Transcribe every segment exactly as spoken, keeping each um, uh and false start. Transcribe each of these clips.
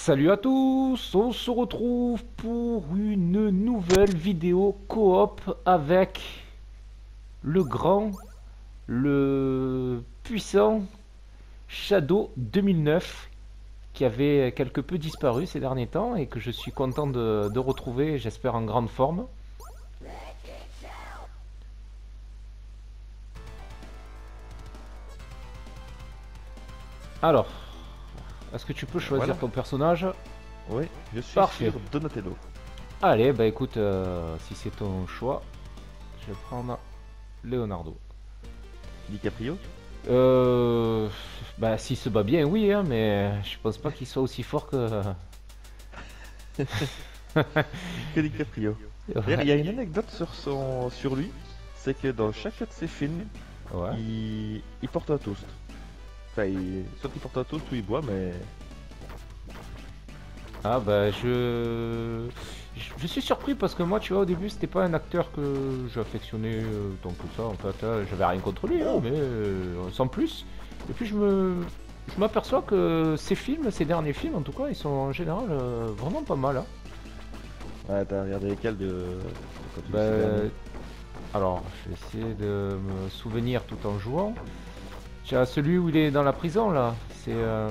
Salut à tous, on se retrouve pour une nouvelle vidéo coop avec le grand, le puissant Shadow deux mille neuf qui avait quelque peu disparu ces derniers temps et que je suis content de, de retrouver, j'espère en grande forme. Alors, est-ce que tu peux choisir Voilà. ton personnage? Oui, je suis Parfait. sur Donatello. Allez, bah écoute, euh, si c'est ton choix, je vais prendre Leonardo. DiCaprio. Euh, bah s'il se bat bien, oui, hein, mais je pense pas qu'il soit aussi fort que... Que DiCaprio. D'ailleurs, il y a une anecdote sur, son, sur lui, c'est que dans chacun de ses films, Ouais. il, il porte un toast. Enfin, il, soit il porte un toast ou il boit, mais... Ah bah je... je... je suis surpris parce que moi, tu vois, au début, c'était pas un acteur que j'affectionnais euh, tant que ça. En fait, hein, j'avais rien contre lui, hein, Oh. mais euh, sans plus. Et puis je me... Je m'aperçois que ces films, ces derniers films en tout cas, ils sont en général euh, vraiment pas mal. Hein. Ouais, t'as regardé lesquels de... quand tu Bah, dis ces derniers. alors, je vais essayer de me souvenir tout en jouant. Tu as celui où il est dans la prison là, c'est euh,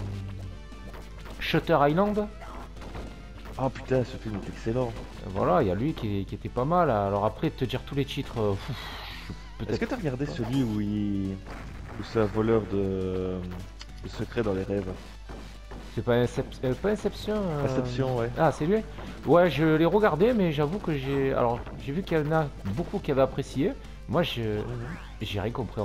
Shutter Island. Oh putain, ce film est excellent. Voilà, il y a lui qui, qui était pas mal. Alors après, te dire tous les titres, euh, pff, je- Est-ce que peut-être. t'as regardé celui où il... où c'est un voleur de... de secrets dans les rêves? C'est pas, Incep- euh, pas Inception. euh, Inception, ouais. Ah, c'est lui. Ouais, je l'ai regardé, mais j'avoue que j'ai. Alors, j'ai vu qu'il y en a beaucoup qui avaient apprécié. Moi, je j'ai rien compris en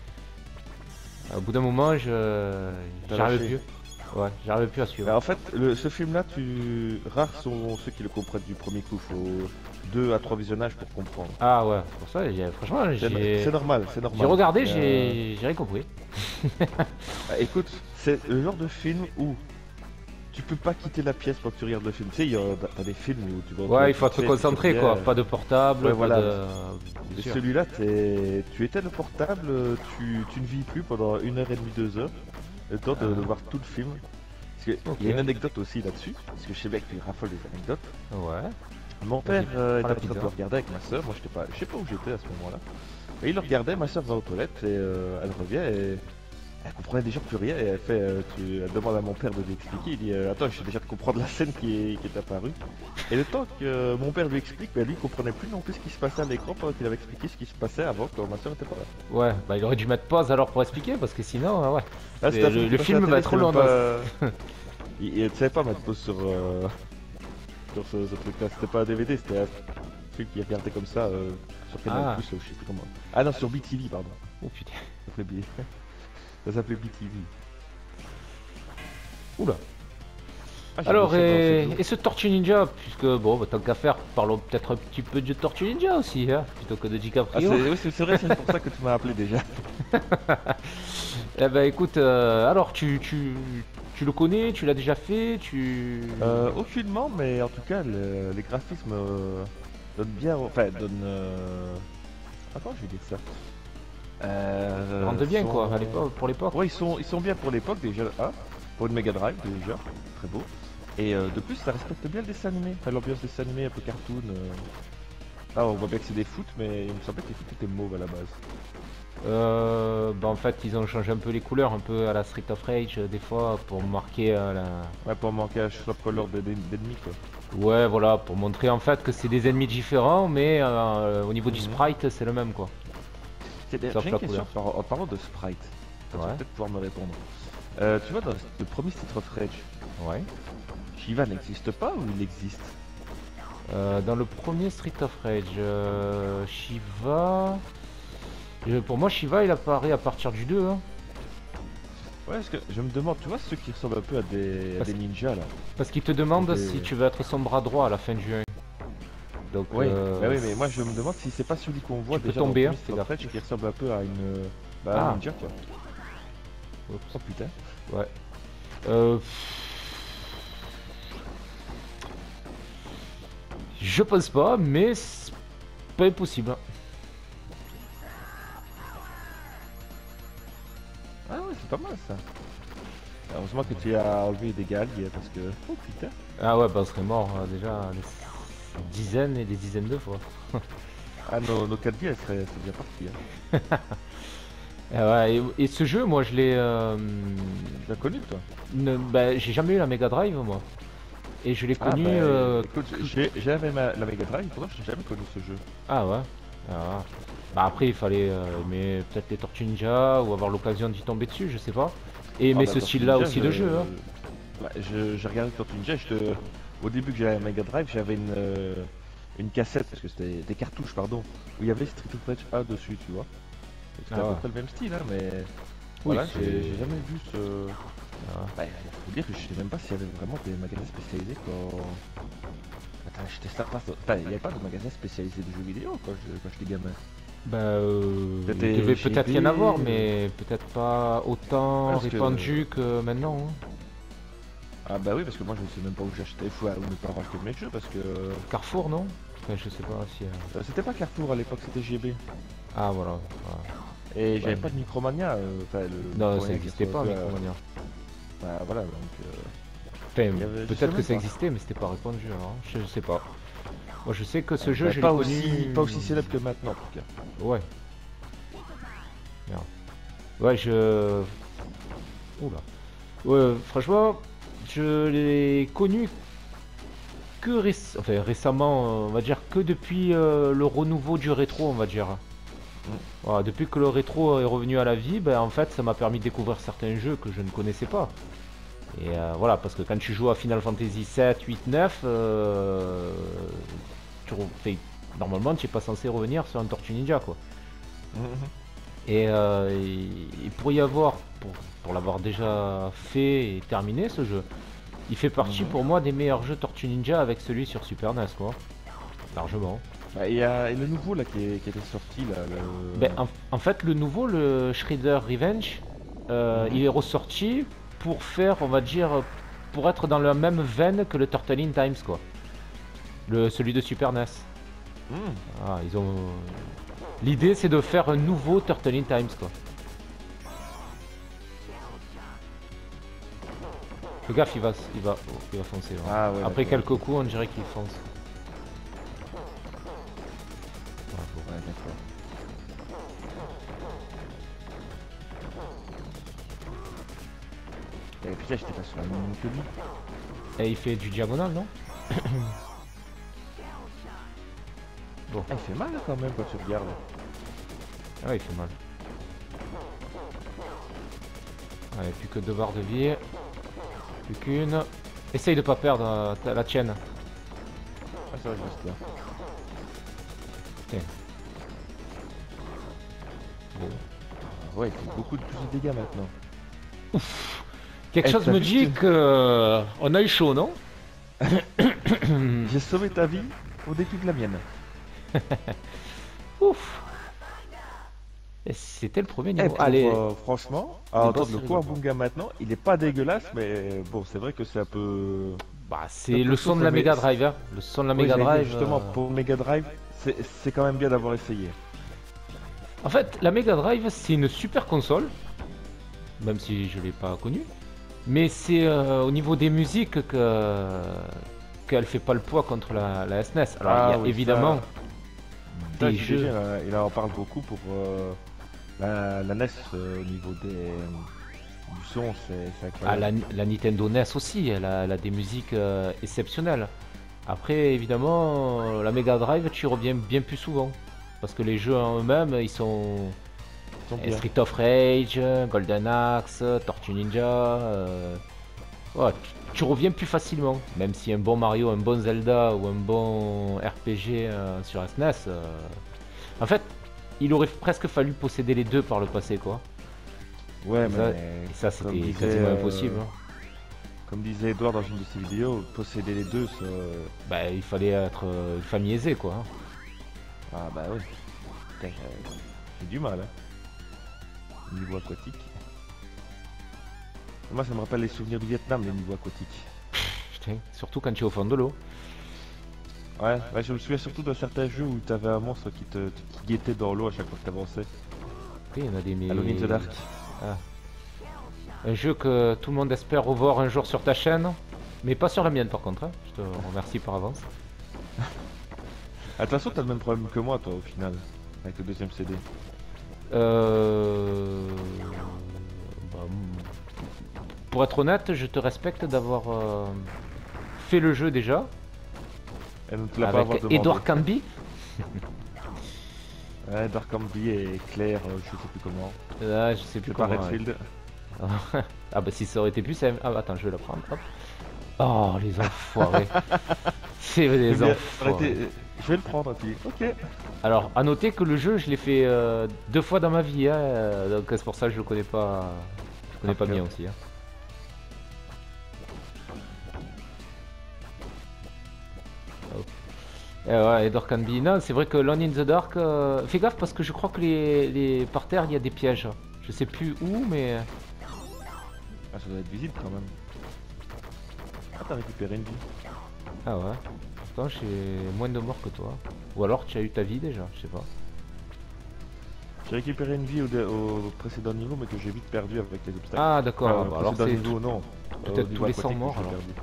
fait. Au bout d'un moment, je T'as j'arrive lâché. plus. Ouais, j'arrive plus à suivre. Bah, en fait, le- ce film-là, tu... rares sont ceux qui le comprennent du premier coup. Faut deux à trois visionnages pour comprendre. Ah ouais, c'est pour ça, j'ai- franchement, C'est j'ai c'est normal, c'est normal. j'ai regardé, Mais, euh, j'ai j'ai rien compris. bah, écoute, c'est le genre de film où tu peux pas quitter la pièce quand tu regardes le film. Tu sais, il y a t'as des films où tu vas. tu vas Ouais, il faut vite être fait, concentré tu quoi, reviens. pas de portable, Ouais, pas voilà. de... Et Bien sûr. celui-là, t'es- tu éteins le portable, tu... tu ne vis plus pendant une heure et demie, deux heures. Le temps de, Ah. de voir tout le film. Parce qu'il Ok. y a une anecdote aussi là-dessus. Parce que je sais bien que tu raffoles des anecdotes. Ouais. Mon Vas-y, père euh, était prends la en train de pizza. le regarder avec ma soeur, moi j'étais pas, je sais pas où j'étais à ce moment-là. Et il le regardait, ma soeur va aux toilettes et euh, elle revient et elle comprenait déjà plus rien et elle fait, euh, tu, elle demande à mon père de lui expliquer, il dit euh, attends, je sais déjà de comprendre la scène qui est, qui est apparue. Et le temps que euh, mon père lui explique, ben, lui il comprenait plus non plus ce qui se passait à l'écran pendant qu'il avait expliqué ce qui se passait avant quand ma soeur était pas là. Ouais, bah il aurait dû mettre pause alors pour expliquer parce que sinon, euh, ouais. Là, Le- c'était un le- qui le passait film à la va télé, être c'était long, même pas... il, il ne savait pas mettre pause sur, euh, sur ce, ce truc-là, c'était pas un D V D, c'était un film qui regardait comme ça euh, sur Canal+, Ah. Plus, je sais plus comment. Ah non, sur B T V, pardon. Oh putain. Ça s'appelait B- ça s'appelait B T V. Oula. Ah, j'ai Alors, bossé dans et, ce jeu. et ce Tortue Ninja, puisque bon, bah, tant qu'à faire, parlons peut-être un petit peu de Tortue Ninja aussi, hein, plutôt que de Ah, DiCaprio. c'est oui, c'est- c'est vrai, c'est pour ça que tu m'as appelé déjà. Eh ben écoute, euh, alors tu, tu, tu le connais, tu l'as déjà fait, tu... Euh, aucunement, mais en tout cas, le- les graphismes euh, donnent bien. Enfin, donnent. Euh... Attends, je vais dire ça. Euh, Rentre bien sont- quoi, à l'époque, pour l'époque. Ouais, ils sont, ils sont bien pour l'époque déjà. Ah, pour une Mega Drive déjà, très beau. Et euh, de plus, ça respecte bien le dessin animé. Enfin, l'ambiance dessin animé un peu cartoon. euh. Ah, on voit bien que c'est des foot, mais il me semblait que les foot étaient mauves à la base. Euh, bah en fait ils ont changé un peu les couleurs, un peu à la Street of Rage euh, des fois pour marquer euh, la... Ouais, pour manquer à swap color de- d'ennemis quoi. Ouais voilà, pour montrer en fait que c'est des ennemis différents mais euh, au niveau du Mhm. sprite c'est le même quoi. C'est des- Sauf J'ai la une question couleur. par- en parlant de sprite. Tu vas Ouais, peut-être pouvoir me répondre. Euh, tu vois, dans le premier Street of Rage, ouais. Shiva n'existe pas ou il existe? Euh, dans le premier Street of Rage, euh, Shiva... euh, pour moi Shiva il apparaît à partir du deux hein. Ouais, parce que je me demande, tu vois, ceux qui ressemblent un peu à des, à Parce- des ninjas là. Parce qu'il te demande Des- si tu veux être son bras droit à la fin du un. Donc Oui, euh, bah oui, mais moi je me demande si c'est pas celui qu'on voit Tu peux déjà tomber, dans hein, le fais premier Street of gaffe. Rage qui ressemble un peu à une. Bah, Ah. un ninja quoi. Oups. Oh putain. Ouais. Euh... Je pense pas, mais c'est pas impossible. Ah ouais, c'est pas mal ça. Heureusement que tu as enlevé les dégâts alliés parce que. Oh putain. Ah ouais, bah on serait mort euh, déjà des dizaines et des dizaines de fois. Ah, nos, nos quatre vies, elles seraient c'est bien parti. Hein. Ah ouais, et, et ce jeu, moi je l'ai. Euh, Tu l'as connu toi? ne- bah, j'ai jamais eu la Mega Drive moi. Et je l'ai Ah, connu. bah, euh, écoute, j'ai- j'avais ma- la Mega Drive, pourtant j'ai jamais connu ce jeu. Ah ouais. Ah ouais. Bah après il fallait euh, aimer peut-être les Tortues Ninja ou avoir l'occasion d'y tomber dessus, je sais pas. Et aimer Ah, bah, ce Tortue style-là Ninja, aussi je- de jeu. Hein. Bah, je- j'ai regardé Tortue Ninja, je te... au début que j'avais la Mega Drive, j'avais une, euh, une cassette, parce que c'était des cartouches, pardon, où il y avait Street of Rage un dessus, tu vois. Donc, C'était Ah à ouais. peu près le même style, hein, mais Oui, voilà, c'est- j'ai j'ai jamais vu ce... Ah. Bah, faut dire que je sais même pas s'il y avait vraiment des magasins spécialisés quand... Attends, j'étais ça pas... Attends, il n'y avait pas de magasin spécialisé de jeux vidéo quand je- quand j'étais gamin. Bah, euh, Peut-être il devait chez peut-être y en G B, avoir, euh. mais peut-être pas autant Parce que- répandu que, maintenant. Hein. Ah bah oui, parce que moi je ne sais même pas où j'achetais, faut où mes parents achetaient mes jeux, parce que... Carrefour, non? Enfin, je sais pas si. euh, euh, C'était pas Carrefour à l'époque, c'était G B. Ah voilà. Ouais. Et j'avais Ouais. pas de Micromania. euh, enfin, le Non, Micromania ça qui n'existait se pas, rejoue à- Micromania. Bah voilà, donc. euh, Enfin, y avait- je sais peut-être que même ça pas. existait, mais c'était pas répandu. Alors, je, je sais pas. Moi, je sais que ce bah, jeu, je l'ai pas, connu. aussi, pas aussi célèbre que maintenant en tout cas. Ouais. Merde. Ouais, je. Oula. Ouais, franchement, je l'ai connu que réc- enfin, récemment, euh, on va dire que depuis euh, le renouveau du rétro, on va dire. Voilà, depuis que le rétro est revenu à la vie, ben, en fait, ça m'a permis de découvrir certains jeux que je ne connaissais pas. Et euh, voilà, parce que quand tu joues à Final Fantasy sept, huit, neuf, euh, tu re- enfin, normalement, tu n'es pas censé revenir sur un Tortue Ninja, quoi. Et euh, il il pourrait y avoir, pour, pour l'avoir déjà fait et terminé ce jeu, il fait partie Mhm. pour moi des meilleurs jeux Tortue Ninja avec celui sur Super N E S, quoi. Largement. Bah, il y a et le nouveau là qui, est, qui était sorti là. Le... Ben, en, en fait, le nouveau, le Shredder Revenge, euh, Mhm. il est ressorti pour faire, on va dire, pour être dans la même veine que le Turtle in Times, quoi. Le, celui de Super N E S. Hmm. Ah, ils ont. L'idée, c'est de faire un nouveau Turtle in Times, quoi. Le gaffe, il va, il va, oh, il va foncer. ouais. Ah ouais, Après d'accord, quelques coups, on dirait qu'il fonce. Ouais, d'accord. Et puis là, j'étais pas sur la même ligne que lui. Et il fait du diagonal, non? Bon, Ah, il fait mal hein, quand même quand tu regardes. ah ouais, il fait mal. Allez, plus que deux barres de vie. Plus qu'une. Essaye de pas perdre euh, ta- la tienne. Ah, ça va, je reste là. Tiens. Bon. Ah, ouais, il fait beaucoup de plus de dégâts maintenant. Quelque Eh, chose t'as me vu dit que- que euh, on a eu chaud, non? J'ai sauvé ta vie au début de la mienne. Ouf. Et c'était le premier Eh, niveau. pour, Allez. euh, franchement, à les entendre boss, le c'est coup à rigolo. Bunga maintenant, il est pas dégueulasse, mais bon, c'est vrai que c'est un peu. Bah, un c'est peu le son de la souffle, mais Mega c'est- Drive, hein. Le son de la Oui, Mega j'allais dire, Drive. justement, euh, pour Mega Drive, c'est c'est quand même bien d'avoir essayé. En fait, la Mega Drive, c'est une super console, même si je l'ai pas connue. Mais c'est euh, au niveau des musiques que qu'elle fait pas le poids contre la, la S N E S. Alors, Ah il y a oui, évidemment Ça, des je jeux. veux dire, euh, il en parle beaucoup pour euh, la, la N E S euh, au niveau des, du son, c'est c'est Ah, incroyable. la, la Nintendo N E S aussi, elle a, elle a des musiques euh, exceptionnelles. Après, évidemment, euh, la Mega Drive, tu y reviens bien plus souvent. Parce que les jeux en eux-mêmes, ils sont Ils sont euh, bien. Street of Rage, Golden Axe, Tortue Ninja. euh, ouais, tu, tu reviens plus facilement. Même si un bon Mario, un bon Zelda ou un bon R P G euh, sur S N E S. euh, En fait, il aurait presque fallu posséder les deux par le passé, quoi. Ouais, Et ça- mais Et ça, comme c'était disait, quasiment euh, impossible. hein. comme disait Edouard dans une de ses vidéos, posséder les deux, ça... Bah, il fallait être euh, une famille aisée, quoi. hein. Ah bah oui. Putain, euh, j'ai du mal, hein. Niveau aquatique. Moi, ça me rappelle les souvenirs du Vietnam, les niveaux aquatiques. Putain, surtout quand tu es au fond de l'eau. Ouais, ouais, je me souviens surtout d'un certain jeu où t'avais un monstre qui te qui guettait dans l'eau à chaque fois que t'avançais. Oui, il y en a des mais... Alone in the Dark. Ah. Un jeu que tout le monde espère revoir un jour sur ta chaîne. Mais pas sur la mienne par contre, hein. Je te remercie par avance. Ah, de toute façon, t'as le même problème que moi, toi, au final, avec le deuxième C D. Euh... bah, pour être honnête, je te respecte d'avoir euh, fait le jeu déjà. Elle ne te l'a pas avoir Avec demandé. Edouard Camby. Ouais, Dark Ambi et Claire, euh, je sais plus comment. Ah, je sais plus C'est pas comment. Redfield. Ouais. Ah bah si ça aurait été plus... ça- Ah attends, je vais la prendre. Hop. Oh, les enfoirés. C'est Eh des bien, ça aurait enfoirés. été- Je vais le prendre, puis ok. Alors, à noter que le jeu, je l'ai fait euh, deux fois dans ma vie, hein, euh, donc c'est pour ça que je le connais pas, je connais pas Ok. bien aussi. Hein. Hop. Eh ouais, Edward Canby. Non, c'est vrai que Lone in the Dark, euh, fais gaffe parce que je crois que les, les par terre il y a des pièges. Je sais plus où, mais Ah, ça doit être visible quand même. Ah, t'as récupéré une vie. ah ouais. Pourtant, j'ai moins de morts que toi. Ou alors tu as eu ta vie déjà, je sais pas. J'ai récupéré une vie au, dé- au précédent niveau, mais que j'ai vite perdu avec les obstacles. Ah d'accord. Enfin, bah, au alors précédent c'est niveau, non. peut-être Au tous niveau les cent aquatique, morts, j'ai alors. perdu.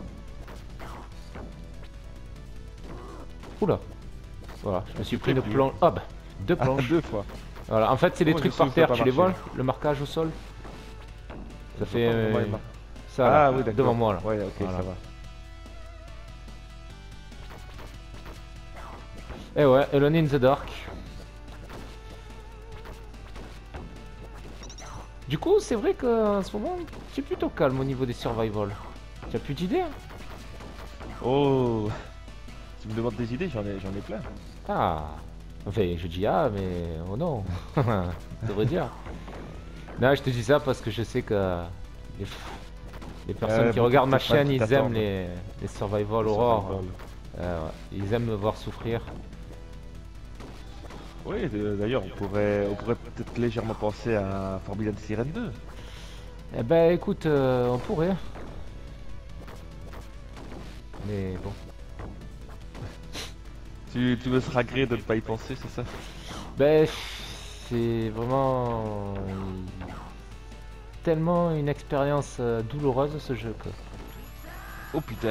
Oula. Voilà, je me suis pris une plus. planche. Ah bah, deux Ah, planches. deux fois. Voilà, en fait c'est des Comment trucs je sais par où ça terre, a pas tu les vois, marché le marquage au sol. Ça Je fait vois pas comment euh, il marche. ça Ah là, oui, d'accord. devant moi là. Ouais, ok, Voilà. ça va. Et ouais, Alone in the Dark. Du coup, c'est vrai qu'en ce moment, c'est plutôt calme au niveau des survival. Tu as plus d'idées hein? Oh, tu me demandes des idées, j'en ai, j'en ai plein. Ah. Enfin, je dis ah, mais oh non. Ça devrait dire. Non, je te dis ça parce que je sais que les, les personnes Ouais, qui beaucoup regardent de ma fans chaîne, qui ils aiment t'attendent. les, les survival Les horror. survival. Euh, ouais. Ils aiment me voir souffrir. Oui, de- d'ailleurs, on pourrait, on pourrait peut-être légèrement penser à Forbidden Siren deux. Eh ben écoute, euh, on pourrait. Mais bon. Tu, tu me seras gré de ne pas y penser, c'est ça? Ben c'est vraiment tellement une expérience euh, douloureuse ce jeu que. Oh putain.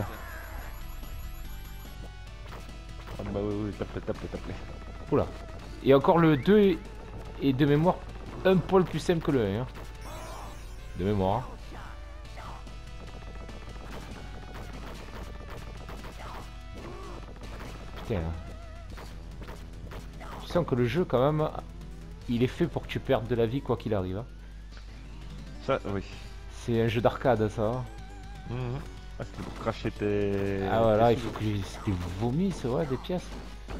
Ah bah oui, oui, tape-le, tape-le, tape-le. Oula. Et encore le deux est- est de mémoire un poil plus simple que le un. Hein. De mémoire. Putain. Tu sens que le jeu quand même, il est fait pour que tu perdes de la vie quoi qu'il arrive. Hein. Ça, oui. C'est un jeu d'arcade ça. Hein. Mhm. Ah, c'était pour cracher tes... Ah voilà, tes il faut que je c'était vomi, c'est vrai, des pièces.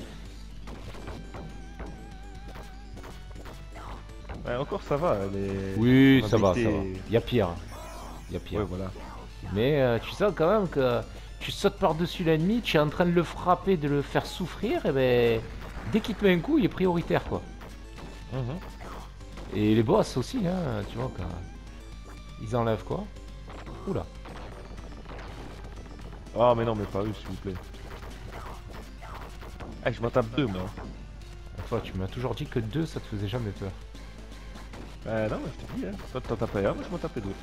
Ouais, encore ça va, les... Oui, on ça va, ça habitait- va. Il y a pire. Il y a pire. Ouais, voilà. Mais euh, tu sens quand même que tu sautes par-dessus l'ennemi, tu es en train de le frapper, de le faire souffrir, et ben dès qu'il te met un coup, il est prioritaire quoi. Mhm. Et les boss aussi, hein, tu vois, quand ils enlèvent quoi. Oula. Ah, mais non, mais pas eux, s'il vous plaît. Ah, je m'en tape deux, moi. Enfin, tu m'as toujours dit que deux, ça te faisait jamais peur. Bah non, mais je te dis, hein. Toi, t'en tapais un, moi, je m'en tapais deux.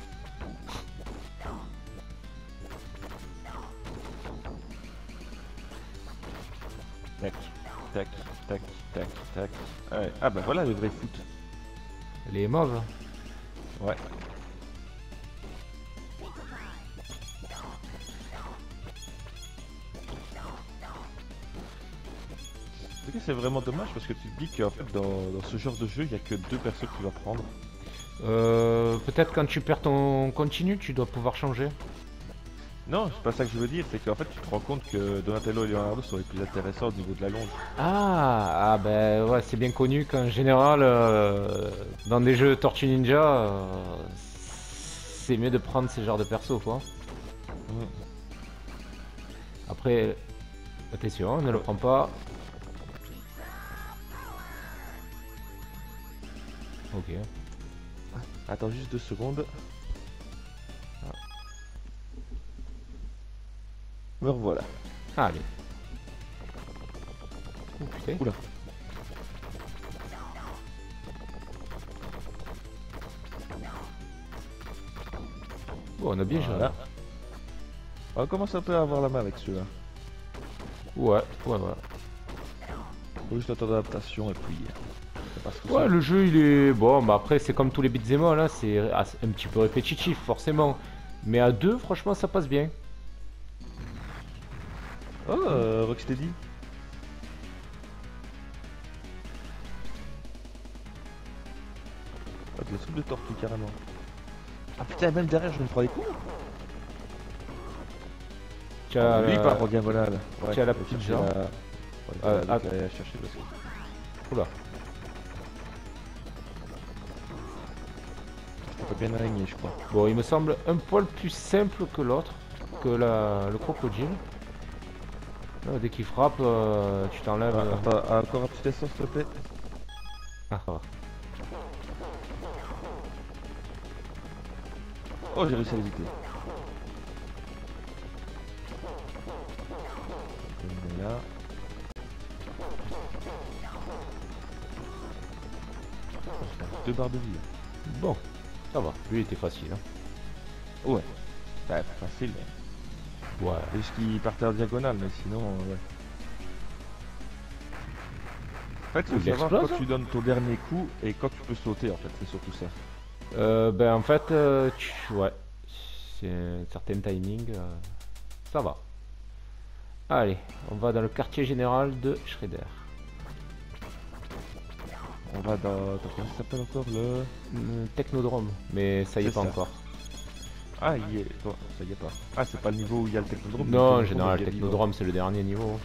Tac, tac, tac, tac, tac. Ouais. Ah bah voilà le vrai foot. Les mauves. Ouais. Tu sais que c'est vraiment dommage parce que tu te dis qu'en fait dans, dans ce genre de jeu il n'y a que deux persos que tu vas prendre. Euh, peut-être quand tu perds ton continu, tu dois pouvoir changer. Non, c'est pas ça que je veux dire, c'est qu'en fait tu te rends compte que Donatello et Leonardo seraient plus intéressants au niveau de la longe. Ah, ah ben ouais, c'est bien connu qu'en général, euh, dans des jeux Tortue Ninja, euh, c'est mieux de prendre ces genres de persos quoi. Mm. Après, attention, ne le prends pas. Ok. Attends juste deux secondes. Me revoilà. Allez. Oh putain. Oula. Bon, on a bien géré. Voilà. On commence un peu à avoir la main avec celui-là. Ouais, ouais, ouais. Faut juste attendre l'adaptation et puis... ça passe tout Ouais, seul. le jeu il est... Bon, bah après c'est comme tous les beat'em all, là, c'est un petit peu répétitif forcément. Mais à deux, franchement, ça passe bien. Oh, euh, Rocksteady. Ah, de la soupe de tortue carrément. Ah putain, même derrière je me prends des coups. Tu as Lui il la- part en diagonale. Ouais, tu as la faut petite chercher jambe. la- Ouais, Euh, faut ah. aller la chercher parce que Oula. t'es pas bien aligné je crois. Bon, il me semble un poil plus simple que l'autre, que la... le crocodile. Là, dès qu'il frappe, euh, tu t'enlèves... Ah, euh, attends, ah, encore un petit essor s'il te plaît. Ah, ça va. Oh j'ai réussi à l'éviter. On est là. Deux barres de vie. Bon, ça va. Lui, il était facile. Hein. Ouais. Ouais, facile mais... Ouais. C'est juste qu'il partait en diagonale mais sinon euh, ouais. En fait, il Il faut savoir explose, quand hein. tu donnes ton dernier coup et quand tu peux sauter en fait, c'est surtout ça. Euh, ben en fait, euh, tu... ouais. C'est un certain timing. euh, Ça va. Allez, on va dans le quartier général de Shredder. On va dans... Attends, comment ça s'appelle encore le... Euh, Technodrome, mais ça y est C'est pas ça. encore. Ah, il y est... Non, ça y est pas. Ah, c'est pas le niveau où il y a le technodrome. Non, en le général, il y le a le Technodrome, c'est le dernier niveau. niveau.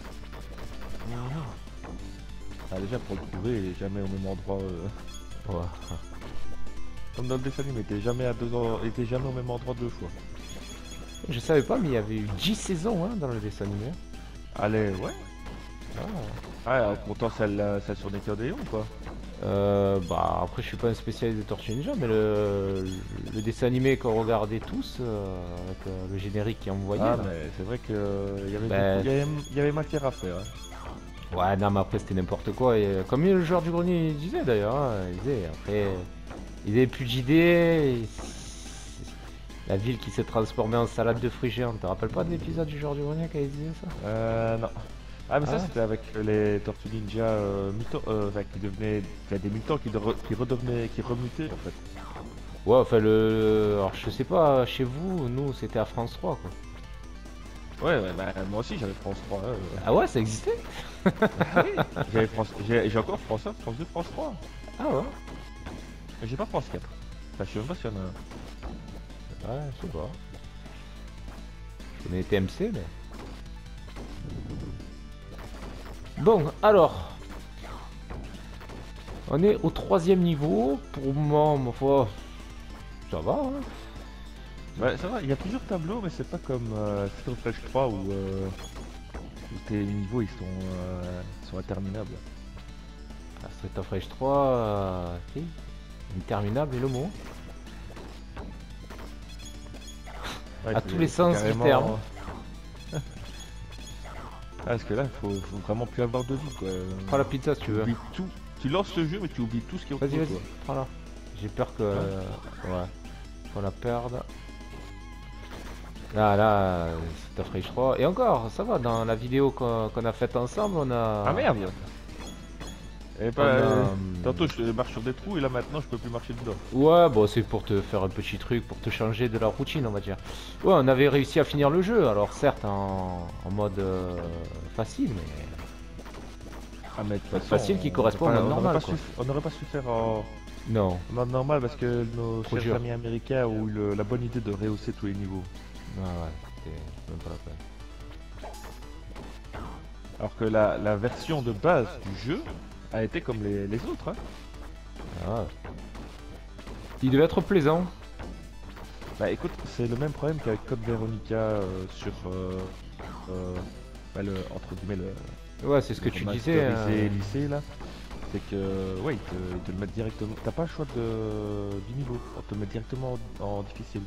Ah, déjà, pour le trouver, il est jamais au même endroit. euh, Ouais. Comme dans le dessin animé, il était jamais, à deux en- il était jamais au même endroit deux fois. Je savais pas, mais il y avait eu dix saisons hein, dans le dessin animé. Allez, ouais. Ah. Ah, en comptant celle, euh, celle sur Nickelodeon ou quoi? Euh, bah après je suis pas un spécialiste des Tortues Ninja, mais le, le dessin animé qu'on regardait tous euh, avec euh, le générique qui est envoyé. Ah, là. mais c'est vrai que euh, il y avait, Ben, beaucoup- il y avait, il y avait matière à faire. Hein. Ouais, non, mais après c'était n'importe quoi. Et, euh, comme le joueur du grenier disait d'ailleurs, hein, il disait après ils avaient plus d'idées. et La ville qui s'est transformée en salade de fruits géants. Tu te rappelles pas de l'épisode du joueur du grenier quand il disait ça? Euh, non. Ah, mais ça Ah. c'était avec les Tortues Ninja euh, mutants, euh, enfin, qui devenaient, enfin, des mutants qui, de- qui redevenaient, qui remutaient en fait. Ouais, enfin le. Alors je sais pas, chez vous, nous c'était à France trois quoi. Ouais, ouais, bah moi aussi j'avais France trois. hein, euh. Ah ouais, ça existait? Ah oui, j'avais France, j'ai j'ai encore France un, France deux, France trois. Ah ouais? Mais j'ai pas France quatre. Enfin, je suis même pas sûr qu'il y en a un. Ouais, je sais pas. Je connais T M C, mais. Bon, alors. On est au troisième niveau. Pour moi, ma foi, ça va. Hein. Ouais, ça va, il y a plusieurs tableaux, mais c'est pas comme euh, Street of Rage trois où, euh, où tes niveaux ils sont, euh, sont interminables. Ah, Street of Rage trois, euh, si. Interminable est le mot. Ouais, À c'est- tous les c'est sens du carrément- terme. Ah, parce que là, faut, faut vraiment plus avoir de vie quoi. Prends la pizza si tu Tu veux. oublies tout. Tu lances le jeu, mais tu oublies tout ce qui est autour Vas-y, de vas-y, toi. prends-la. J'ai peur que. Ouais. Qu'on la perde. Là, là, Street of Rage trois. Et encore, ça va, dans la vidéo qu'on qu'on a faite ensemble, on a. Ah merde. Et On pas, a, euh, hum, Tantôt je marche sur des trous et là maintenant je peux plus marcher dedans. Ouais, bon, c'est pour te faire un petit truc, pour te changer de la routine, on va dire. Ouais, on avait réussi à finir le jeu, alors certes en, en mode euh, facile, mais. Ah mais de toute Mode façon, facile qui on- correspond au on mode aurait normal, pas quoi. su- On n'aurait pas su faire en Non. en mode normal parce que nos Trop chers dur. amis américains ont eu le- la bonne idée de rehausser tous les niveaux. Ouais, ouais, c'est même pas la peine. Alors que la, la version de base du jeu a été comme les, les autres. Hein. Ah ouais. Il devait être plaisant. Bah écoute, c'est le même problème qu'avec Code Veronica euh, sur euh, euh, bah, le, entre guillemets le, Ouais, c'est ce que le tu disais. remasterisé hein. lycée là. C'est que ouais, ils te, ils te le mettent directement. T'as pas le choix de, du niveau. On te le met directement en, en difficile.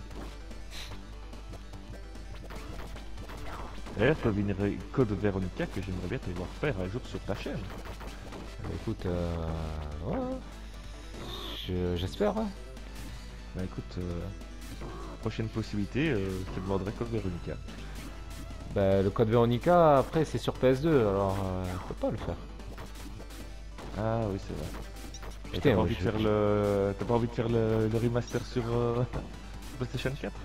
D'ailleurs, Code Vene- Code Veronica que j'aimerais bien te voir faire un jour sur ta chaîne. Bah, écoute, euh, ouais. Je- J'espère. Hein. Bah écoute, euh, prochaine possibilité, euh, je te demanderai Code Veronica. Bah, le code Veronica, après, c'est sur P S deux, alors euh, on peut pas le faire. Ah oui, c'est vrai. Et Putain, t'as pas, ouais, envie de je- faire le... t'as pas envie de faire le, le remaster sur euh, PlayStation quatre?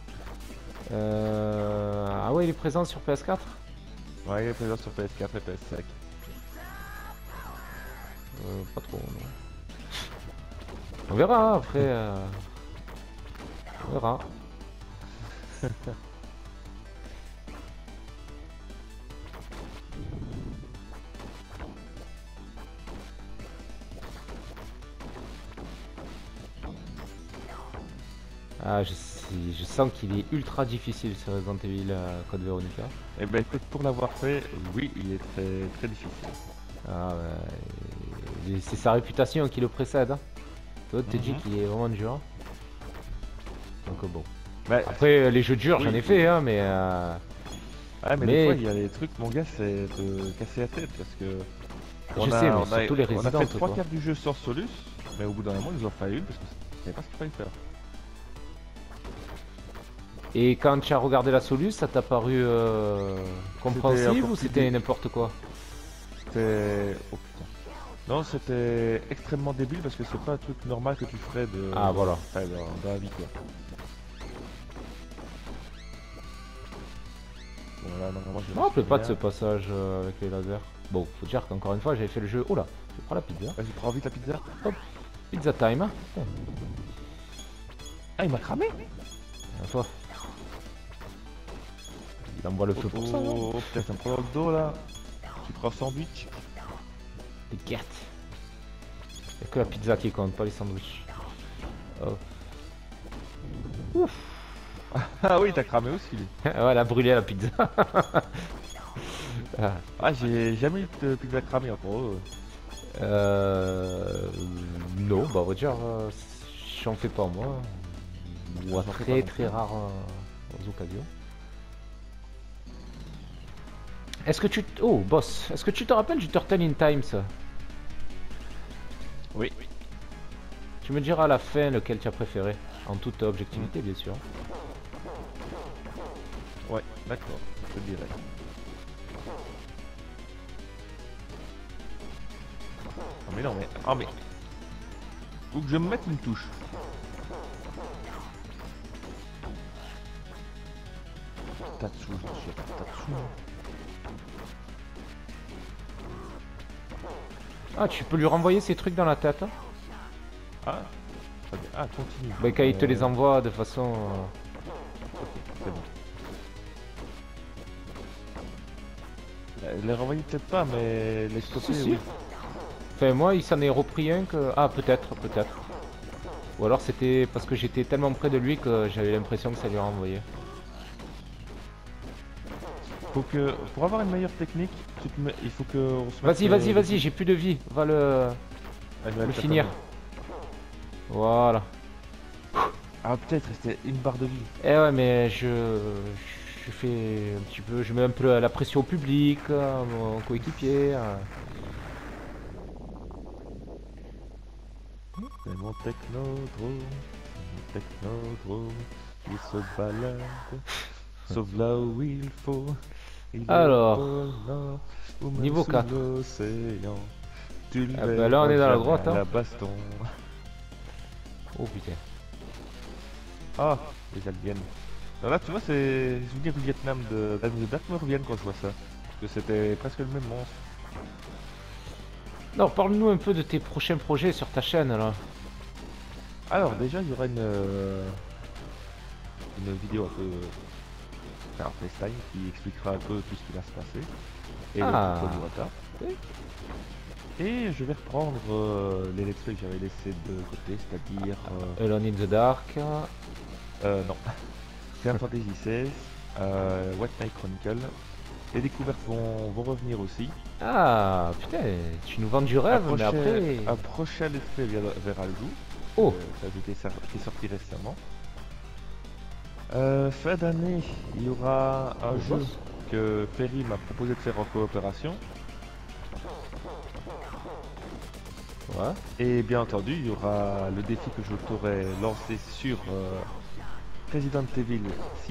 Euh... Ah ouais, il est présent sur P S quatre? Ouais, il est présent sur P S quatre et P S cinq. Euh, pas trop, non. On verra, hein, après... euh, On verra. Ah, je, sais- je sens qu'il est ultra difficile ce Resident Evil euh, Code Veronica. Et ben écoute, pour l'avoir fait, oui, il est très très difficile. Ah, ouais, et c'est sa réputation qui le précède. Hein. L'autre te dit Mhm. qu'il est vraiment dur. Donc euh, bon. Bah, Après, euh, les jeux durs, oui, j'en ai oui. fait, hein, mais... euh, Ah mais, Mais- des fois il y a des trucs, mon gars, c'est de casser la tête parce que Je sais, mais on surtout les on a fait Resident, trois quoi. quarts du jeu sans Solus, mais au bout d'un moment ils nous en fallait une parce que je savais pas ce qu'il fallait faire. Et quand tu as regardé la Solus, ça t'a paru euh, compréhensible encore ou plus c'était dé- n'importe quoi? C'était... Oh putain. Non, c'était extrêmement débile parce que c'est pas un truc normal que tu ferais de... Ah, voilà. Enfin, dans, dans la vie quoi. Bon là normalement je Je me rappelle pas de ce rien. passage euh, avec les lasers. Bon, faut dire qu'encore une fois, j'avais fait le jeu... Oh là, je prends la pizza. Vas-y, prends vite la pizza. Pizza time. Hein. Ah il m'a cramé. À toi. Il envoie le feu Oh, pour ça, non? oh, oh, putain, ça me prend dans le dos là. Tu prends un sandwich. Des cartes. Y'a que la pizza qui compte, pas les sandwichs. Oh. Ouf. Ah oui, t'as cramé aussi lui. Ouais, elle a brûlé la pizza. Ah. Ah, j'ai jamais eu de pizza cramée encore. euh. Euh... Non, bah on va dire, euh, j'en fais pas moi. Ou à J'en fais très pas non très plus. rares euh, occasions. Est-ce que tu... t- Oh, boss, est-ce que tu te rappelles du Turtle in Time, ça? Oui. Tu me diras à la fin lequel tu as préféré. En toute objectivité, bien sûr. Ouais, d'accord, je te dirai. Oh mais non mais... Oh mais... Faut que je me mette une touche. Tatsu, je sais pas, Tatsu. Ah, tu peux lui renvoyer ces trucs dans la tête. Hein, Ah, très bien. Ah, continue. bah, quand il te Euh, les envoie de façon... euh, Ok, c'est bon. Euh, Les renvoyer peut-être pas, mais les stopper, Si, si. oui. Enfin, moi, il s'en est repris un que... Ah, peut-être, peut-être. Ou alors c'était parce que j'étais tellement près de lui que j'avais l'impression que ça lui renvoyait. Faut que, pour avoir une meilleure technique, tu te mets- il faut que on se mette, Vas-y, euh, vas-y, vas-y, j'ai plus de vie. Va le, Ah, je vais le faire finir. comme- Voilà. Ah peut-être restait une barre de vie. Eh ouais, mais je, je fais un petit peu, je mets un peu la, la pression au public, à mon coéquipier. hein. C'est mon technodrome, c'est mon technodrome, il se balade, sauf là où il faut. Il est Alors, au nord, ou même niveau sous quatre. l'océan. Tu le Ah bah verras là, on est dans la jamais grotte, à hein. la baston. Oh putain. Ah, les aliens. Alors là, tu vois, c'est les souvenirs du Vietnam de d'Anne de Dark me reviennent quand je vois ça. Parce que c'était presque le même monstre. Alors, parle-nous un peu de tes prochains projets sur ta chaîne, là. Alors déjà, il y aura une, euh, une vidéo un peu... Enfin, un FaceTime qui expliquera un peu tout ce qui va se passer. Et Ah. le pourquoi du retard. Et je vais reprendre euh, les let's play que j'avais laissé de côté, c'est-à-dire... Euh, Alone in the Dark. euh, non. Final Fantasy seize, euh, White Knight Chronicle. Les découvertes vont, vont revenir aussi. Ah, putain, tu nous vends du rêve, un, mais prochain, après... un prochain let's play verra, verra le jour. Oh, Euh, ça a été sor- qui est sorti récemment. Euh, fin d'année, il y aura un Oh, jeu boss. que Ferry m'a proposé de faire en coopération. ouais. Et bien entendu, il y aura le défi que je t'aurais lancé sur, euh, Resident Evil six,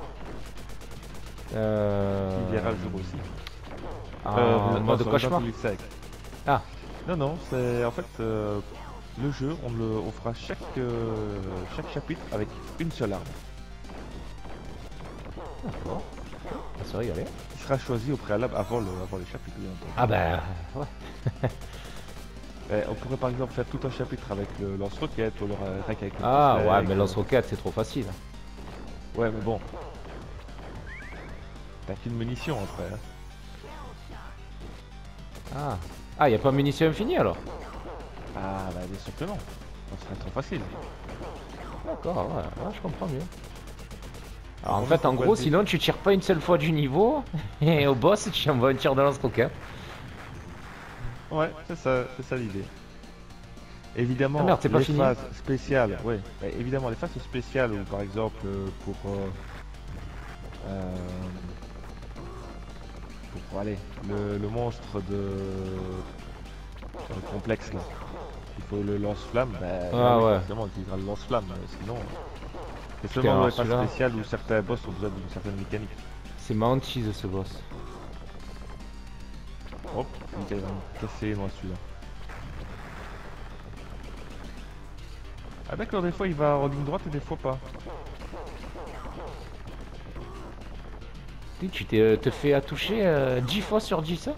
Euh... qui verra le jour aussi. En Euh, mode non, sur cauchemar. Resident Evil cinq. Ah, Non, non, c'est en fait euh, le jeu, on, le, on fera chaque, euh, chaque chapitre avec une seule arme. d'accord. On va se régaler. Qui sera choisi au préalable avant, le, avant les chapitres. Bien entendu. Ah ben, ouais. Eh, on pourrait par exemple faire tout un chapitre avec le lance-roquette ou le ra- rack avec le Ah pistolet, ouais, avec mais le- lance-roquette, c'est trop facile. Ouais, mais bon. T'as qu'une munition après. Hein. Ah, ah, y a pas munitions infinies alors? Ah, bah bien sûr que non. Ça serait trop facile. D'accord, ouais, ouais, je comprends mieux. Alors en On fait, va en gros, faire- sinon tu tires pas une seule fois du niveau, et au boss, tu envoies un tir de lance-roquette. Ouais, c'est ça, c'est ça l'idée. Évidemment, Ah merde, c'est pas les fini. phases spéciales, ouais, bah, évidemment les phases spéciales où par exemple euh, pour, euh, euh, pour, pour aller le, le monstre de sur le complexe là, il faut le lance-flamme, bah, Ah là, oui, ouais. forcément on utilisera le lance-flamme, euh, sinon c'est Putain, seulement dans alors les phases celui-là- spéciales où certains boss ont besoin d'une certaine mécanique. C'est ma hantise ce boss. Hop, nickel, il va me casser moi celui-là. Ah d'accord, des fois il va en ligne droite et des fois pas. Tu t'es- euh, te fais à toucher euh, dix fois sur dix, hein?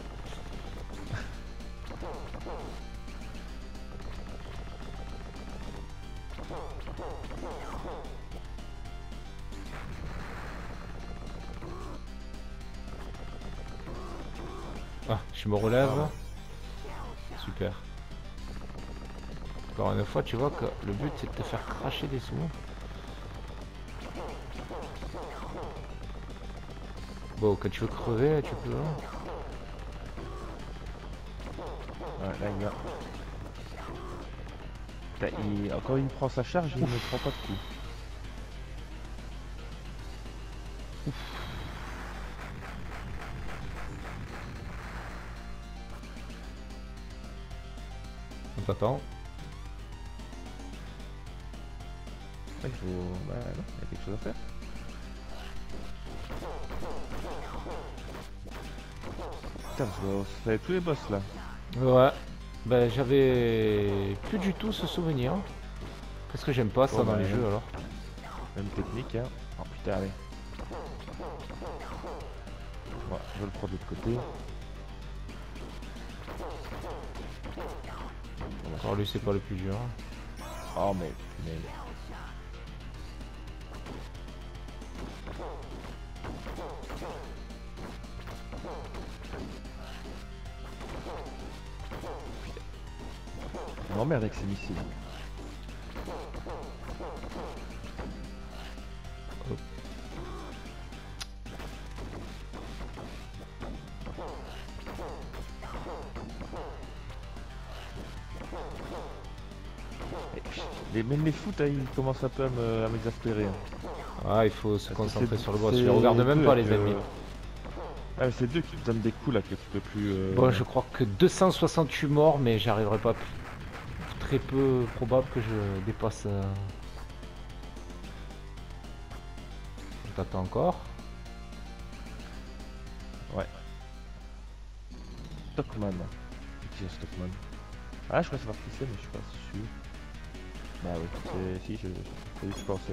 Ah, je me relève. Ah Super. Encore une fois, tu vois que le but c'est de te faire cracher des sous. Bon, quand tu veux crever, tu peux. hein. Ouais, là il va. Putain, il- Quand il prend sa charge, il ne prend pas de coup. On t'attend. Ah, il faut. Bah non, il y a quelque chose à faire. Putain, on fait tous les boss là. Ouais. Ben j'avais plus du tout ce souvenir. Parce que j'aime pas ça Bon, dans bah, les ouais. jeux alors. Même technique, hein. Oh putain, allez. Ouais, je le prends de l'autre côté. Alors lui c'est pas le plus dur. Oh mais. mais... On m'emmerde avec ces missiles. Les, même les foot, hein, ils commencent un peu à me- à m'exaspérer. Hein. Ah il faut se Parce que concentrer c'est- sur le boss. c'est Je les regarde même deux pas avec, les ennemis. euh, Ah mais c'est deux qui te donnent des coups là que tu peux plus... Euh... Bon je crois que deux cent soixante-huit morts mais j'arriverai pas. Très peu probable que je dépasse. Euh... On t'attend encore. Ouais. Stockman. Qui est Stockman? Ah je crois savoir qui c'est mais je suis pas sûr. Bah oui, c'est... si, je... c'est lui que je pensais.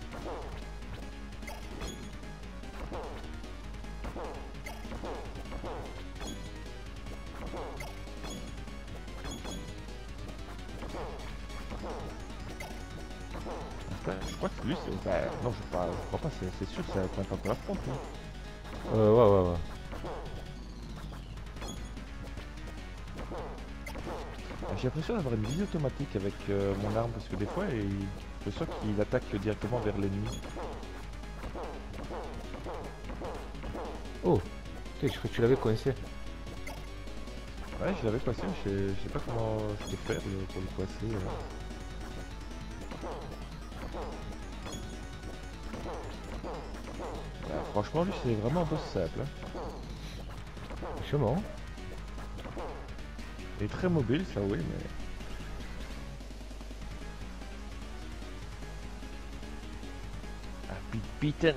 Ouais, je crois que lui c'est... Enfin, non je crois, je crois pas, c'est c'est sûr que c'est la première fois qu'on l'affronte. Hein. Euh, ouais ouais ouais. J'ai l'impression d'avoir une visée automatique avec euh, mon arme parce que des fois il... je sens qu'il attaque directement vers l'ennemi. Oh, putain, je crois que tu l'avais coincé. Ouais je l'avais passé, je sais, je sais pas comment je peux faire le- pour le passer. Euh. Bah, franchement lui c'est vraiment un boss simple. Hein. Chemin. Il est très mobile ça oui mais... Big Beaten.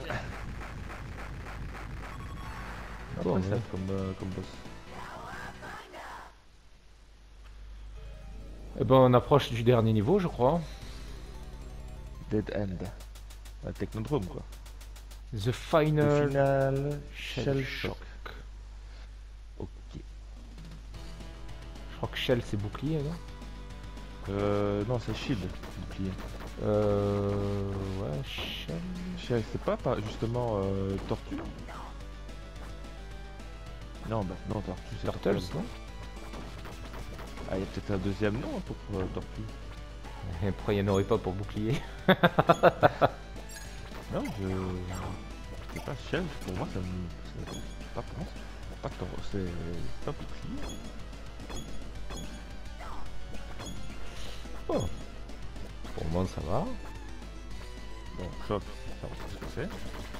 Bon, Après, ouais. ça comme, euh, comme boss. Eh ben, on approche du dernier niveau, je crois. Dead End. Un technodrome quoi. The Le Final final, Shell Shell Shock. Shock. Ok. Je crois que Shell c'est bouclier, non? Euh, non, c'est Shield, bouclier. Euh... Ouais, Shell... Shell, c'est pas par- justement euh, Tortue? Non, bah non, Tortue, c'est Turtles, Tortue. non? Ah, il y a peut-être un deuxième nom pour euh, Tortue. Et pourquoi il n'y en aurait pas pour bouclier? Non, je... C'est pas Shell, pour moi, ça me... C'est pas pour moi, c'est pas Tor... C'est pas bouclier. Oh. Pour le moment, ça va. Bon, Choc, ça on sait ce que c'est.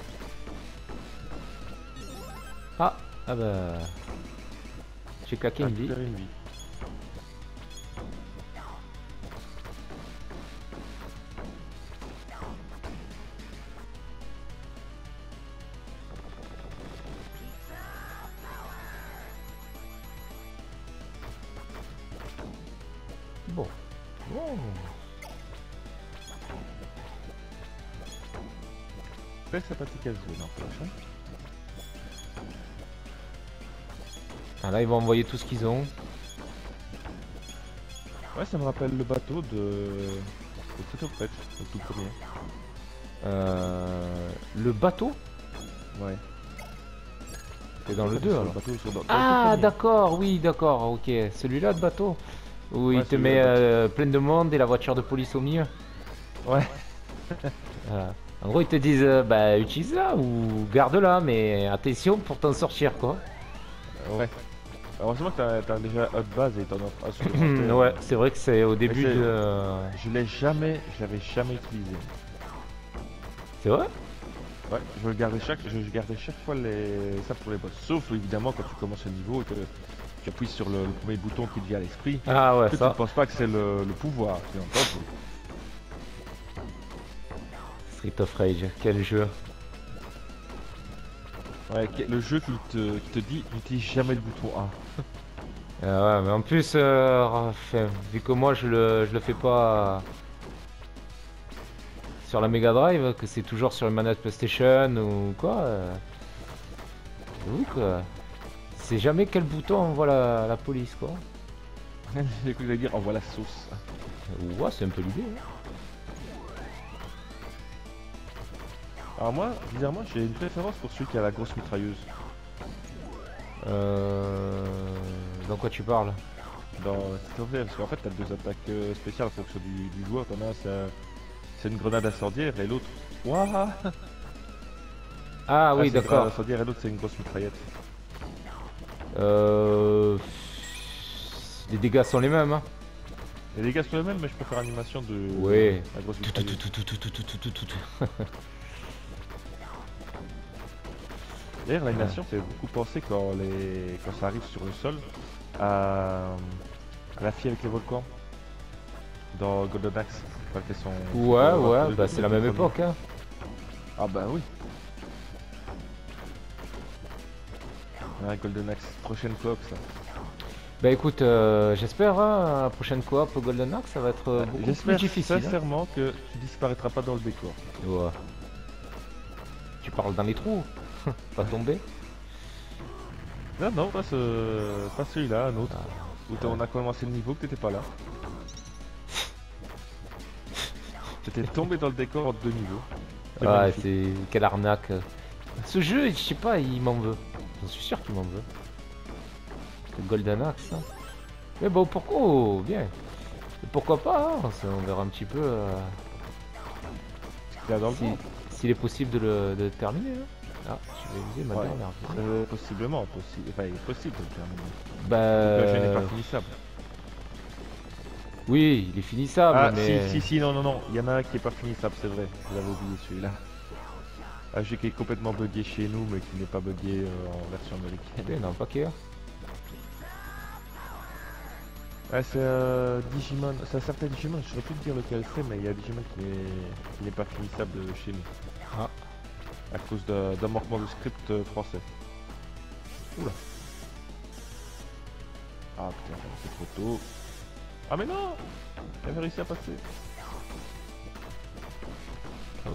Ah, ah bah... J'ai claqué une vie. Récupérer une vie. Bon. Bon. Très sympathique à jouer dans le prochain. Ah, là, ils vont envoyer tout ce qu'ils ont. Ouais, ça me rappelle le bateau de... de Street of Rage, le tout premier. Euh... Le bateau? Ouais. C'est dans le deux Sur alors. bateau, sur- dans- dans le Ah, tout premier. d'accord, oui, d'accord, ok. Celui-là, de bateau? Où il Ouais, te celui-là, met le bateau. euh, plein de monde et la voiture de police au milieu. Ouais. Voilà. En gros, ils te disent, euh, bah, utilise-la ou garde-la, mais attention pour t'en sortir, quoi. Ouais. Heureusement que t'as t'as déjà un de base et t'en as un supplémentaire. Ouais, c'est vrai que c'est au début c'est- de... Je l'ai jamais, je l'avais jamais utilisé. C'est vrai? Ouais, je gardais chaque, je je gardais chaque fois les, ça pour les boss. Sauf évidemment quand tu commences un niveau et que tu appuies sur le, le premier bouton qui te vient à l'esprit. Ah ouais, que tu ça. ne penses pas que c'est le, le pouvoir. Tu entends, Street of Rage, quel jeu. ouais, que- le jeu qui te, qui te dit n'utilise jamais le bouton A. Ah ouais, mais en plus, euh, enfin, vu que moi je le, je le fais pas sur la Mega Drive, que c'est toujours sur une manette PlayStation ou quoi, euh, j'avoue que c'est jamais quel bouton envoie la, la police, quoi. J'ai cru que j'allais dire envoie la sauce. Ouais, c'est un peu l'idée. Hein. Alors moi, bizarrement, j'ai une préférence pour celui qui a la grosse mitrailleuse. Euh... Dans quoi tu parles? Dans Street of Rage, parce qu'en fait t'as deux attaques euh, spéciales en fonction du, du joueur. T'en as un, c'est un- c'est une grenade incendiaire et l'autre... Waouh. Ah oui, c'est une grenade d'accord. incendiaire et l'autre c'est une grosse mitraillette. Euh... Les dégâts sont les mêmes, hein. Les dégâts sont les mêmes, mais je préfère l'animation de Ouais. la grosse Tout, tout, mitrailleuse. tout, tout, tout, tout, tout, tout, tout, tout, tout. D'ailleurs, l'animation fait beaucoup penser quand, les... quand ça arrive sur le sol à, à la fille avec les volcans dans Golden Axe. Quand elle fait son... Ouais, son- ouais, le- bah le- c'est la le même premier. époque, hein. Ah bah oui. Ouais, Golden Axe, prochaine coop ça. Bah écoute, euh, j'espère, hein, la prochaine coop Golden Axe, ça va être euh, beaucoup plus J'espère difficile. hein. sincèrement que tu disparaîtras pas dans le décor. Ouais. Tu parles dans les trous, pas tomber. Non, non, pas, ce... pas celui-là, un autre. Ah, Où t'as- on a commencé le niveau que t'étais pas là. T'étais tombé dans le décor entre deux niveaux. C'est Ouais, magnifique. c'est quelle arnaque. Ce jeu, je sais pas, il m'en veut. J'en suis sûr qu'il m'en veut. Le Golden Axe. hein. Mais bon, pourquoi oh, bien. Et pourquoi pas hein, ça, on verra un petit peu euh, Il y a dans le si- fond. s'il est possible de le, de le terminer. hein. Ah, je vais viser ma Ouais. dernière vie. Euh, possiblement, possible. Enfin, il est possible de le terminer. Bah, Le jeu n'est pas finissable. oui, il est finissable, Ah, mais... si, si, si, non, non, non. Il y en a un qui est pas finissable, c'est vrai. Je l'avais oublié celui-là. Un jeu qui est complètement buggé chez nous, mais qui n'est pas buggé euh, en version américaine. Il y en a un paquet. hein. Ouais, c'est euh, Digimon. C'est un certain Digimon, je saurais plus te dire lequel c'est, mais il y a Digimon qui n'est qui n'est pas finissable chez nous. Ah, À cause d'un d'un manquement de script euh, français. Oula. Ah putain, c'est trop tôt. Ah mais non, j'avais réussi à passer. Oh.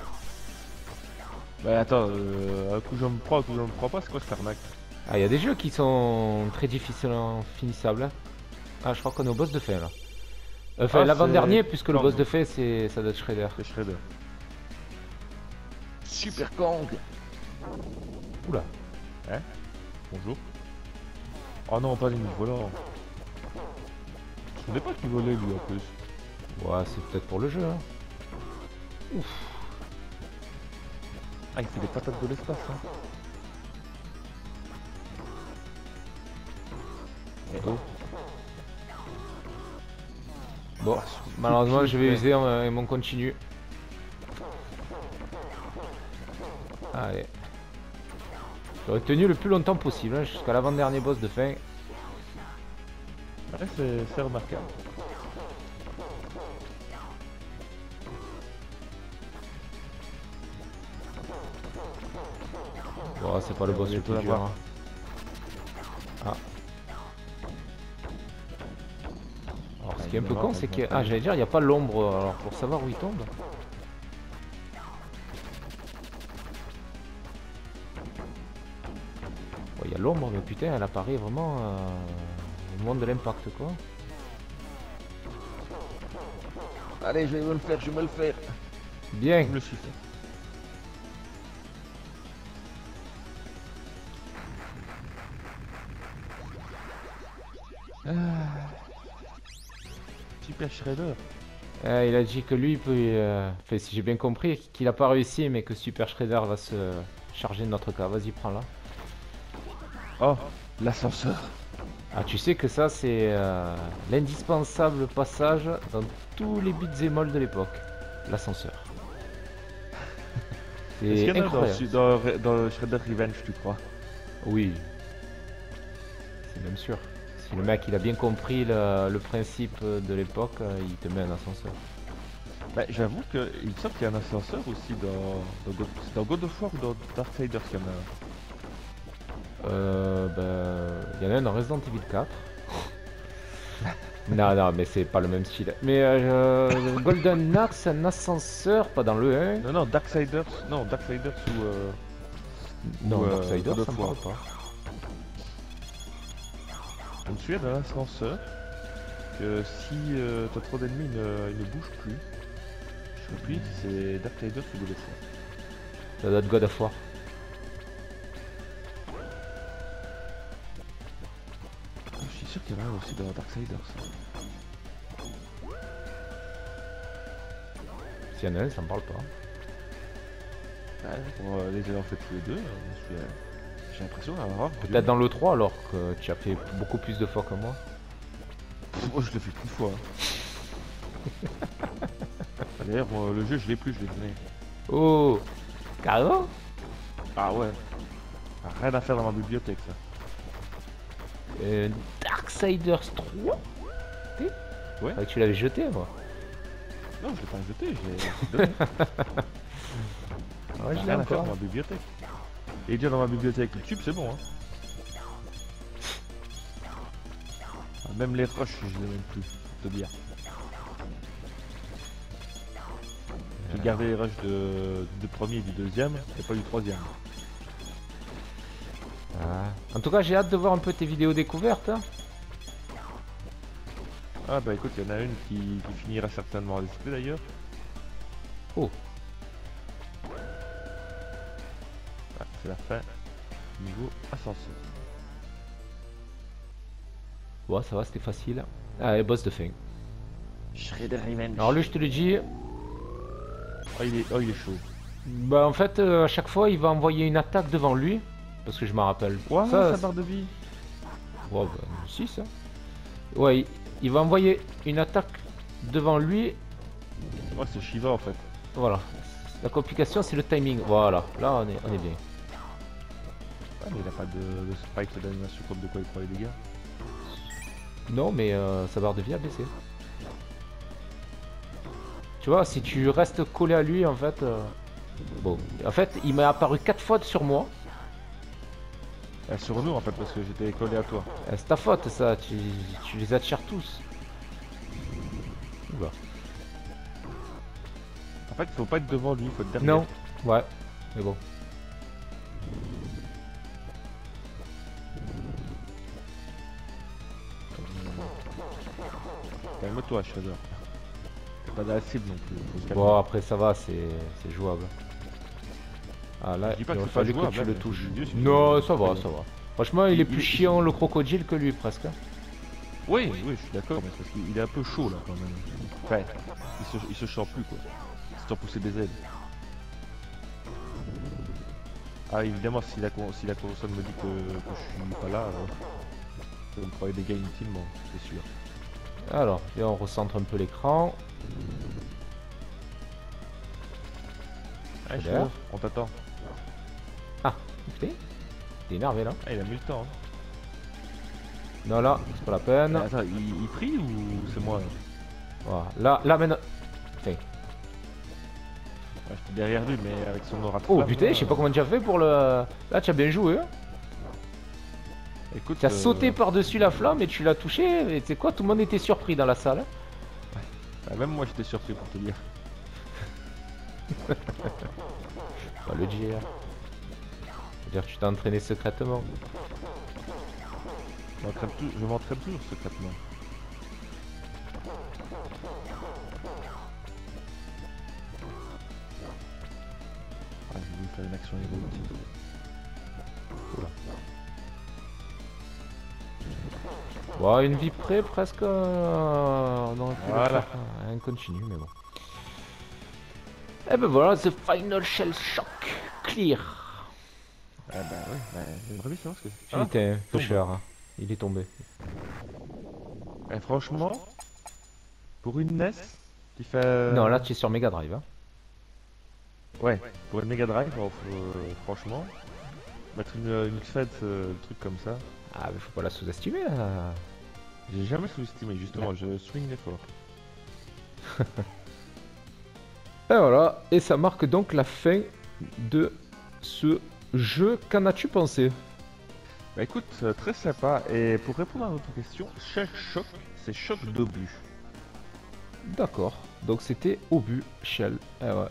Bah attends, euh, un coup je me prends, un coup je me prends pas, c'est quoi cette arnaque? Ah, il y a des jeux qui sont très difficilement finissables. Hein. Ah, je crois qu'on est au boss de fin là. Enfin, Ah, l'avant-dernier, c'est- puisque le non, boss non. de fin, c'est ça doit être Shredder. C'est Shredder. Super Kong. Oula. Hein? Bonjour. Oh non, pas les volants. Je savais pas qu'il volait lui en plus. Ouais, c'est peut-être pour le jeu. Hein. Ouf. Ah, il fait des patates de l'espace, hein. Eh oh. Bon, Ah, sur- malheureusement, je vais Ouais. user euh, mon continu. Allez. J'aurais tenu le plus longtemps possible, hein, jusqu'à l'avant-dernier boss de fin. Ouais, c'est c'est remarquable. Bon, c'est pas le On boss va le bientôt plus dur. l'avoir. Hein. Ah. Alors, ce qui est un peu con, c'est que. Ah, j'allais dire, il n'y a pas l'ombre, alors pour savoir où il tombe. Bon, il y a l'ombre, mais putain, elle apparaît vraiment euh, au moment de l'impact, quoi. Allez, je vais me le faire, je vais me le faire. Bien. Je me le suis fait. Ah. Super Shredder. Euh, il a dit que lui, il peut. Euh... Enfin, si j'ai bien compris, qu'il a pas réussi, mais que Super Shredder va se charger de notre cas. Vas-y, prends-la. Oh, l'ascenseur. Ah, tu sais que ça, c'est euh, l'indispensable passage dans tous les beat'em all de l'époque. L'ascenseur. Est-ce C'est qu'il y en a dans, incroyable. dans, dans Shredder Revenge, tu crois? Oui. C'est même sûr. Si le mec il a bien compris le, le principe de l'époque, euh, il te met un ascenseur. Bah, j'avoue qu'il me semble qu'il y a un ascenseur aussi dans, dans, God, c'est dans God of War ou dans Darksiders qu'il y en a un. Euh, ben, il y en a un dans Resident Evil quatre. Non, non, mais c'est pas le même style. Mais euh, Golden Axe, un ascenseur, pas dans le un. Non, non, Darksiders, non, Darksiders ou... Euh, Non, ou, euh, Darksiders, God of ça me War. parle pas. Je me souviens d'un ascenseur que si euh, t'as trop d'ennemis, il ne, il ne bouge plus. Je sais plus si c'est Darksiders ou God of War. Ça doit être God of War. Je suis sûr qu'il y en a un aussi dans Darksiders. S'il y en a un, ça me parle pas. Ouais, pour euh, les avoir fait tous les deux, euh, je suis, euh, j'ai l'impression d'avoir... Peut-être dans le trois alors que tu as fait beaucoup plus de fois que moi. Moi je l'ai fait qu'une fois. Hein. D'ailleurs, euh, le jeu je l'ai plus, je l'ai donné. Oh, carrément. Ah ouais. Ah, rien à faire dans ma bibliothèque ça. Euh, Darksiders trois. Ouais. Ah, tu l'avais jeté, moi. Non, je l'ai pas jeté, je l'ai donné. Ouais, je l'ai Rien à faire encore. dans ma bibliothèque. Et déjà dans ma bibliothèque YouTube, c'est bon. Hein. Ah, même les rushs, je les ai même plus, pour te dire. J'ai gardé les rushs de, du premier et du deuxième, et pas du troisième. Ah. En tout cas, j'ai hâte de voir un peu tes vidéos découvertes. Hein. Ah bah écoute, il y en a une qui, qui finira certainement à l'esprit d'ailleurs. Oh. Ah, c'est la fin. Niveau ascenseur. Ouais, ça va, c'était facile. Allez, boss de fin. Shredder Revenge. Alors lui, je te le dis, Oh il est, oh, il est chaud. bah en fait, euh, à chaque fois, il va envoyer une attaque devant lui. Parce que je m'en rappelle. Ouah, ça, sa barre de vie. ouais, bah, si, ça. Ouais, il, il va envoyer une attaque devant lui. Ouais, c'est Shiva en fait. Voilà. La complication, c'est le timing. Voilà, là, on est, on est bien. Ah, mais il a pas de, de sprite d'animation comme de quoi il prend les dégâts. Non, mais euh, sa barre de vie a baissé. Tu vois, si tu restes collé à lui, en fait, euh, Bon, en fait, il m'est apparu quatre fois sur moi. Euh, sur nous en fait, parce que j'étais collé à toi. Euh, C'est ta faute ça, tu, tu les attires tous. Oula. En fait, il faut pas être devant lui, il faut être derrière. Non, ouais, mais bon. Calme-toi, Shadow. T'es pas dans la cible non plus. Faut se calmer. Bon, après ça va, c'est c'est jouable. Ah là, Je dis pas il que aurait c'est pas fallu que jouable, tu hein, le mais touches. c'est idiot, c'est Non, que- ça va, ça va. Franchement, il est Il- plus il- chiant le crocodile que lui presque. Oui, oui, je suis d'accord, mais c'est parce qu'il est un peu chaud là quand même. Enfin, il se, il se sent plus quoi. Il se sent pousser des ailes. Ah, évidemment, si la, con- si la console me dit que, que je suis pas là, euh, ça me prend des dégâts inutilement, c'est sûr. Alors, et on recentre un peu l'écran. Ah, D'ailleurs. Shadow, on t'attend. Ah, putain, t'es énervé là. Ah, il a mis le temps. Hein. Non, là, c'est pas la peine. Mais attends, il, il prie ou c'est moi là? Voilà. Là, là maintenant. Putain. Ah, j'étais derrière lui, mais avec son aura de Oh flamme, putain, là, je sais pas comment tu as fait pour le. Là, tu as bien joué. Hein. Écoute, Tu as euh, sauté par-dessus la flamme et tu l'as touché. Et tu sais quoi, tout le monde était surpris dans la salle. Hein. ah, même moi j'étais surpris pour te dire. Pas le dire. C'est-à-dire que tu t'es entraîné secrètement. Je m'entraîne tou- je m'entraîne toujours secrètement. Ah, j'ai voulu faire une action héroïque. Bon, une vie près, presque. euh, on aurait pu le Voilà. faire un continu, mais bon. Et ben voilà, The Final Shell Shock Clear. Ah bah oui, bah, j'aimerais bien savoir ce que c'est. Il Ah, était un peu tombe. cher. Hein. Il est tombé. eh, franchement, pour une N E S, qui fait... euh, Non, là, tu es sur Mega Drive. Hein. Ouais, pour une Mega Drive, bon, faut, euh, franchement, mettre une, une fête, euh, le truc comme ça, Ah, mais faut pas la sous-estimer là. j'ai jamais sous-estimé, justement, je swing l'effort. Et voilà, et ça marque donc la fin de ce jeu. Qu'en as-tu pensé? Bah écoute, euh, très sympa, et pour répondre à votre question, chaque choc, c'est choc d'obus. D'accord, donc c'était Obus Shell. Eh ouais.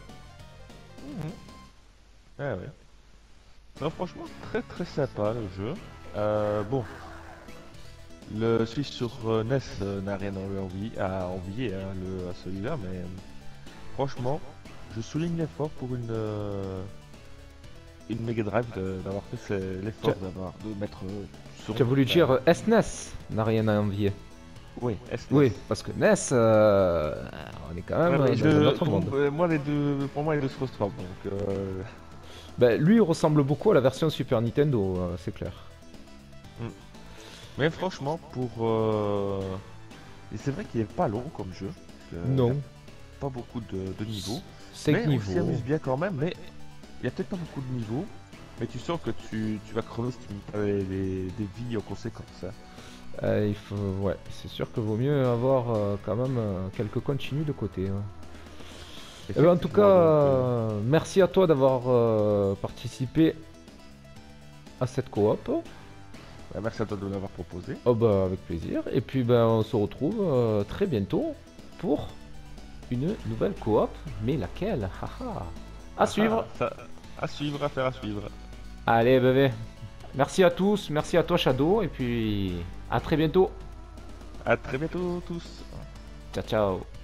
Ah ouais. Non, franchement, très très sympa le jeu. Euh, bon, le celui sur euh, N E S euh, n'a rien à envier, à, envier hein, le, à celui-là, mais euh, franchement, je souligne l'effort pour une euh, une Mega Drive de- d'avoir fait ce- l'effort Tu d'avoir de mettre euh, sur. Tu as voulu enfin, dire euh, S N E S n'a rien à envier. Oui, S N E S. Oui, parce que N E S, euh, on est quand Ouais, même mais euh, je- dans un autre pour- monde. euh, moi les deux, pour moi les deux se ressemblent donc. Euh, Ben, lui, il ressemble beaucoup à la version Super Nintendo, euh, c'est clair. Mais franchement, pour. Euh... Et c'est vrai qu'il est pas long comme jeu. parce que non, il y a Pas beaucoup de, de niveaux. cinq mais on s'y niveaux. amuse bien quand même. Mais il y a peut-être pas beaucoup de niveaux. Mais tu sens que tu, tu vas crever si tu mets pas les, les- des vies en conséquence. Hein. Euh, il faut, ouais, c'est sûr que vaut mieux avoir euh, quand même euh, quelques continues de côté. Hein. Eh ben, en tout cas, Effectivement, donc, euh, euh, merci à toi d'avoir euh, participé à cette coop. bah, merci à toi de l'avoir proposé. Oh bah avec plaisir. Et puis ben on se retrouve euh, très bientôt pour une nouvelle coop. Mais laquelle? Haha. À suivre. Ah, ça- à suivre, à faire à suivre. Allez bébé. Merci à tous, merci à toi Shadow. Et puis à très bientôt. À très bientôt tous. Ciao ciao.